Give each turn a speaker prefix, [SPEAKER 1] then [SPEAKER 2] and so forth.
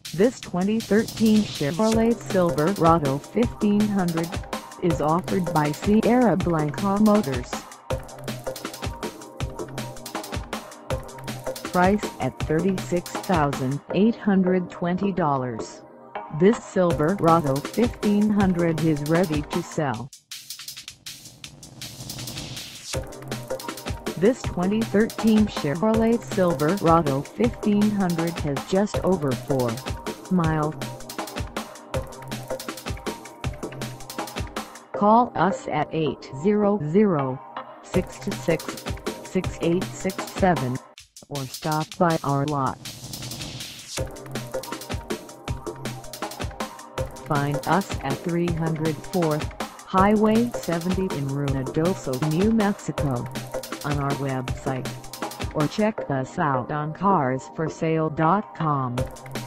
[SPEAKER 1] This 2013 Chevrolet Silverado 1500 is offered by Sierra Blanca Motors. Price at $36,820. This Silverado 1500 is ready to sell. This 2013 Chevrolet Silverado 1500 has just over 4 miles. Call us at 800-626-6867 or stop by our lot. Find us at 304th Highway 70 in Ruidoso, New Mexico, on our website, or check us out on carsforsale.com.